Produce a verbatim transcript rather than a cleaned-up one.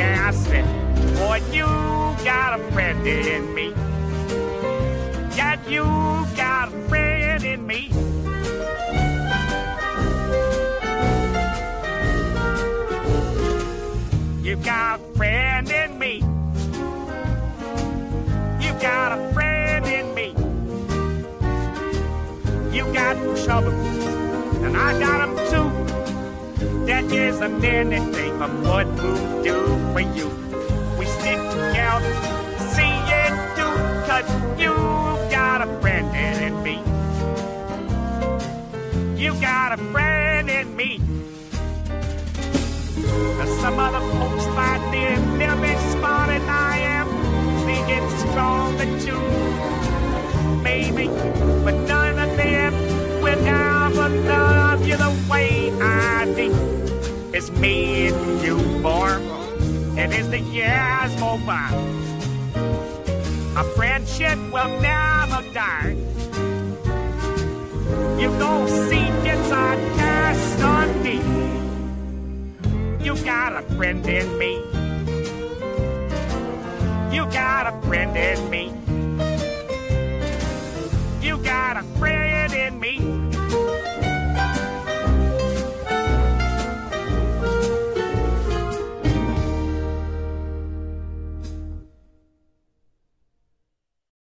yeah, I said, boy, you got a friend in me. Yeah, you got a friend in me. You got a friend in me. You got a friend in me. You got trouble, and I got them too. That isn't anything but what we'll do for you. We stick together, see it through, 'cause you got a friend in me. You got a friend in me. Now some other folks might be a little bit smarter than I am, thinking stronger too, maybe, but none of them will ever love you the way I do. It's me and you, boy, and as the years go by, our friendship will never die. You gon' see it's our destiny. You got a friend in me. You got a friend in me.